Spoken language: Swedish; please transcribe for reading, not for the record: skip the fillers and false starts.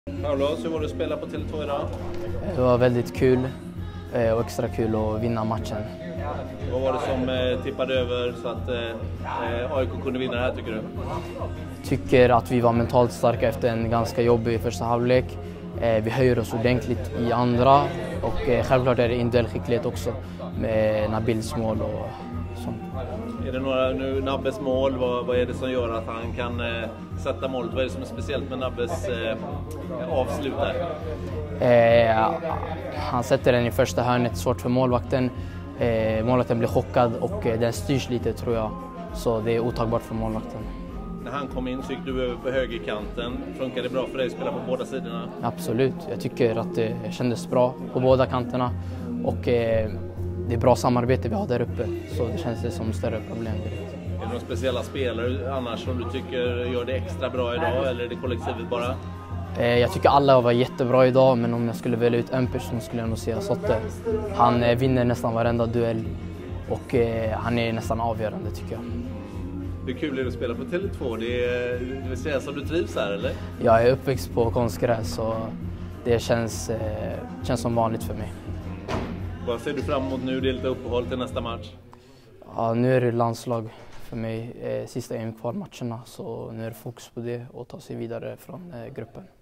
Paulus, hur var det att spela på Tele2 idag? Det var väldigt kul och extra kul att vinna matchen. Vad var det som tippade över så att AIK kunde vinna det här, tycker du? Jag tycker att vi var mentalt starka efter en ganska jobbig första halvlek. Vi höjer oss ordentligt i andra och självklart är det individuell skicklighet också med Nabils mål och sånt. Är det några nu Nabbes mål? Vad är det som gör att han kan sätta målet? Vad är det som är speciellt med Nabbes avslut där? Han sätter den i första hörnet, svårt för målvakten. Målvakten blir chockad och den styrs lite, tror jag. Så det är otagbart för målvakten. När han kom in så gick du över på högerkanten. Funkar det bra för dig att spela på båda sidorna? Absolut. Jag tycker att det kändes bra på båda kanterna. Och det är bra samarbete vi har där uppe. Så det känns det som större problem direkt. Är det några speciella spelare annars som du tycker gör det extra bra idag? Eller är det kollektivet bara? Jag tycker alla var jättebra idag, men om jag skulle välja ut en person skulle jag nog säga Sotte. Han vinner nästan varenda duell och han är nästan avgörande, tycker jag. Hur kul är det att spela på Tele2? Det vill säga som du trivs här, eller? Jag är uppväxt på konstgräs så det känns som vanligt för mig. Vad ser du fram emot nu? Det är lite uppehåll till nästa match. Ja, nu är det landslag för mig, sista EM-kvalmatcherna, så nu är det fokus på det och ta sig vidare från gruppen.